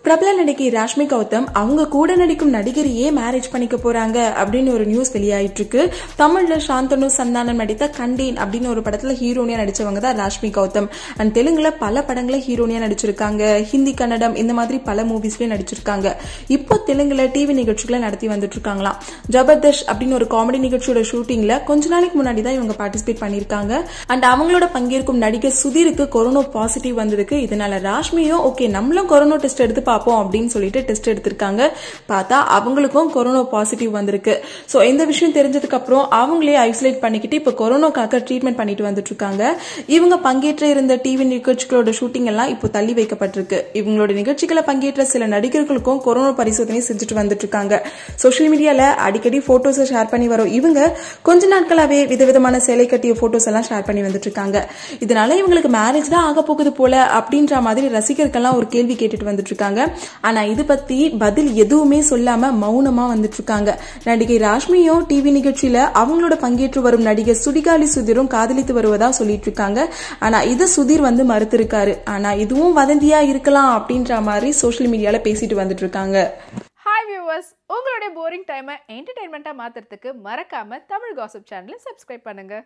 பிரபல நடிகை ராஷ்மி கௌதம் அவங்க கூட நடிக்கும் நடிகரையே மேரேஜ் பண்ணிக்க போறாங்க அப்படின்னு ஒரு நியூஸ் வெளியாயிட்டு இருக்கு. தமிழ்ல சாந்தனு சந்தானம் நடித்த கண்டேன் அப்படின்னு ஒரு படத்துல ஹீரோனியா நடிச்சவங்க தான் ராஷ்மி கௌதம். அண்ட் தெலுங்குல பல படங்கள ஹீரோனியா நடிச்சிருக்காங்க. ஹிந்தி, கன்னடம் இந்த மாதிரி பல மூவிஸ்லயும் நடிச்சிருக்காங்க. இப்போ தெலுங்குல டிவி நிகழ்ச்சிகளை நடத்தி வந்துட்டு இருக்காங்களாம். ஜபர்தஸ்த் அப்படின்னு ஒரு காமெடி நிகழ்ச்சியோட ஷூட்டிங்ல கொஞ்ச நாளைக்கு முன்னாடி தான் இவங்க பார்ட்டிசிபேட் பண்ணிருக்காங்க. அண்ட் அவங்களோட பங்கேற்கும் நடிகர் சுதீருக்கு கொரோனா பாசிட்டிவ் வந்திருக்கு. இதனால ராஷ்மியும் ஓகே நம்மளும் கொரோனா டெஸ்ட் எடுத்து பாப்போம் அப்படின்னு சொல்லிட்டு டெஸ்ட் எடுத்திருக்காங்க. பார்த்தா அவங்களுக்கும் கொரோனா பாசிட்டிவ் வந்திருக்கு. சோ இந்த விஷயம் தெரிஞ்சதுக்கு அப்புறம் அவங்களே ஐசோலேட் பண்ணிக்கிட்டு இப்ப கொரோனாக்காக ட்ரீட்மெண்ட் பண்ணிட்டு வந்துட்டு இருக்காங்க. இவங்க பங்கேற்ற இருந்த டிவி நிகழ்ச்சிகளோட ஷூட்டிங் எல்லாம் இப்போ தள்ளி வைக்கப்பட்டிருக்கு. இவங்களோட நிகழ்ச்சிகளை பங்கேற்ற சில நடிகர்களுக்கும் கொரோனா பரிசோதனை செஞ்சுட்டு வந்துட்டு இருக்காங்க. சோசியல் மீடியால அடிக்கடி போட்டோஸ் ஷேர் பண்ணி வரும் இவங்க கொஞ்ச நாட்களாவே விதவிதமான சேலை கட்டிய போட்டோஸ் எல்லாம் ஷேர் பண்ணி வந்துட்டு இருக்காங்க. இதனால இவங்களுக்கு மேரேஜ் தான் ஆக போகுது போல அப்படின்ற மாதிரி ரசிகர்கள்லாம் ஒரு கேள்வி கேட்டுட்டு வந்துட்டு இருக்காங்க. ஆனா இது பத்தி பதில் எதுவுமே சொல்லாம மௌனமா வந்துட்டு இருக்காங்க. நடிகை ராஷ்மியும் டிவி நிகழ்ச்சியில அவங்களோட பங்கேற்று வரும் நடிகர் சுடிகாலி சுதீரும் காதலித்து வருவதா சொல்லிட்டு இருக்காங்க. ஆனா இது சுதீர் வந்து மறுத்திருக்காரு. ஆனா இதுவும் வதந்தியா இருக்கலாம் அப்படின்ற மாதிரி சோசியல் மீடியால பேசிட்டு வந்துட்டு இருக்காங்க. ஹாய் வியூவர்ஸ், உங்களுடைய போரிங் டைமை என்டர்டைன்மெண்ட்டா மாத்துறதுக்கு மறக்காம தமிழ் காசிப் சேனலை சப்ஸ்கிரைப் பண்ணுங்க.